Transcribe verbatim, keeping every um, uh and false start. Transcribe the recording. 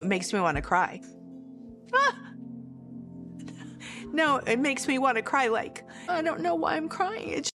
makes me want to cry. Ah! No, it makes me want to cry like, I don't know why I'm crying. It's